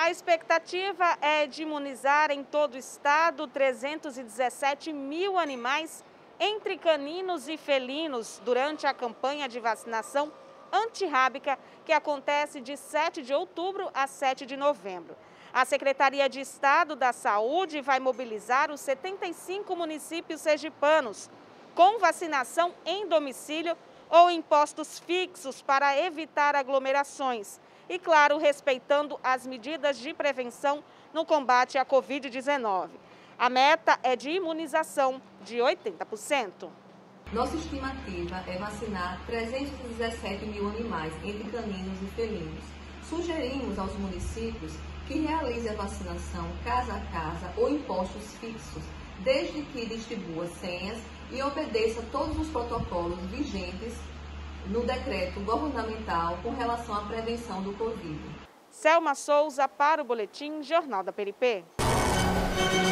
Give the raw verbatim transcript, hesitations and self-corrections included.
A expectativa é de imunizar em todo o estado trezentos e dezessete mil animais, entre caninos e felinos, durante a campanha de vacinação antirrábica, que acontece de sete de outubro a sete de novembro. A Secretaria de Estado da Saúde vai mobilizar os setenta e cinco municípios sergipanos com vacinação em domicílio ou em postos fixos para evitar aglomerações. E, claro, respeitando as medidas de prevenção no combate à covid dezenove. A meta é de imunização de oitenta por cento. Nossa estimativa é vacinar trezentos e dezessete mil animais, entre caninos e felinos. Sugerimos aos municípios que realizem a vacinação casa a casa ou em postos fixos, desde que distribua senhas e obedeça todos os protocolos vigentes no decreto governamental com relação à prevenção do Covid. Selma Souza para o Boletim Jornal da P R I P.